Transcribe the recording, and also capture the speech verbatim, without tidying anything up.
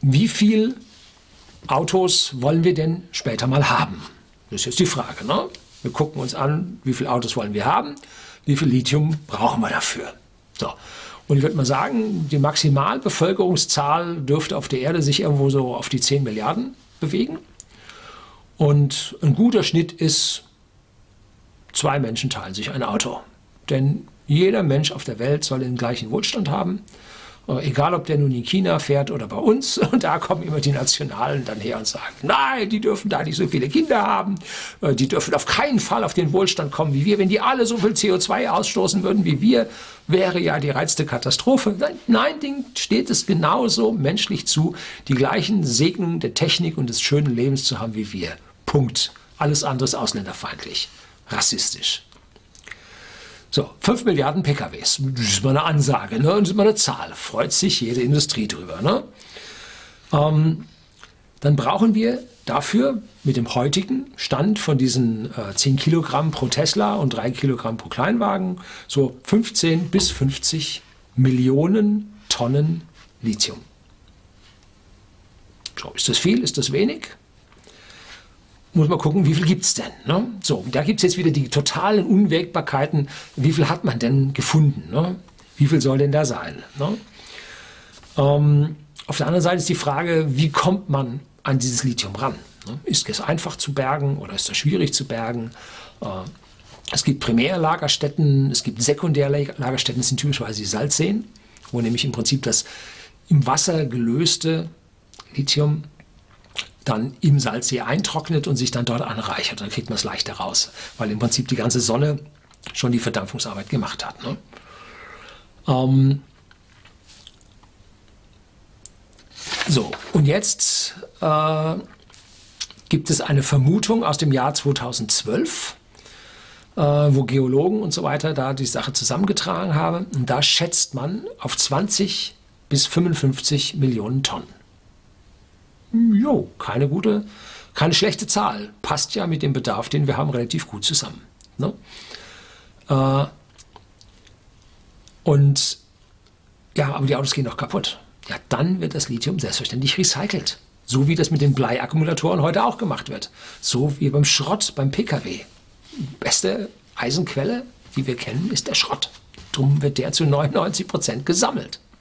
wie viel Autos wollen wir denn später mal haben? Das ist jetzt die Frage, ne? Wir gucken uns an, wie viele Autos wollen wir haben, wie viel Lithium brauchen wir dafür. So. Und ich würde mal sagen, die Maximalbevölkerungszahl dürfte auf der Erde sich irgendwo so auf die zehn Milliarden bewegen. Und ein guter Schnitt ist, zwei Menschen teilen sich ein Auto. Denn jeder Mensch auf der Welt soll den gleichen Wohlstand haben. Egal, ob der nun in China fährt oder bei uns. Und da kommen immer die Nationalen dann her und sagen, nein, die dürfen da nicht so viele Kinder haben. Die dürfen auf keinen Fall auf den Wohlstand kommen wie wir. Wenn die alle so viel C O zwei ausstoßen würden wie wir, wäre ja die reinste Katastrophe. Nein, denen steht es genauso menschlich zu, die gleichen Segnungen der Technik und des schönen Lebens zu haben wie wir. Punkt. Alles andere ist ausländerfeindlich, rassistisch. So, fünf Milliarden P K Ws, das ist mal eine Ansage, ne? Das ist mal eine Zahl, freut sich jede Industrie drüber. Ne? Ähm, dann brauchen wir dafür mit dem heutigen Stand von diesen äh, zehn Kilogramm pro Tesla und drei Kilogramm pro Kleinwagen so fünfzehn bis fünfzig Millionen Tonnen Lithium. So, ist das viel, ist das wenig? Muss man gucken, wie viel gibt es denn? Ne? So, da gibt es jetzt wieder die totalen Unwägbarkeiten. Wie viel hat man denn gefunden? Ne? Wie viel soll denn da sein? Ne? Ähm, auf der anderen Seite ist die Frage, wie kommt man an dieses Lithium ran? Ne? Ist es einfach zu bergen oder ist das schwierig zu bergen? Äh, es gibt Primärlagerstätten, es gibt Sekundärlagerstätten, das sind typischerweise die Salzseen, wo nämlich im Prinzip das im Wasser gelöste Lithium dann im Salzsee eintrocknet und sich dann dort anreichert. Dann kriegt man es leichter raus, weil im Prinzip die ganze Sonne schon die Verdampfungsarbeit gemacht hat. Ne? Ähm so, und jetzt äh, gibt es eine Vermutung aus dem Jahr zweitausendzwölf, äh, wo Geologen und so weiter da die Sache zusammengetragen haben. Und da schätzt man auf zwanzig bis fünfundfünfzig Millionen Tonnen. Jo, keine gute, keine schlechte Zahl. Passt ja mit dem Bedarf, den wir haben, relativ gut zusammen. Ne? Äh, und ja, aber die Autos gehen doch kaputt. Ja, dann wird das Lithium selbstverständlich recycelt. So wie das mit den Bleiakkumulatoren heute auch gemacht wird. So wie beim Schrott, beim P K W. Die beste Eisenquelle, die wir kennen, ist der Schrott. Drum wird der zu neunundneunzig Prozent gesammelt.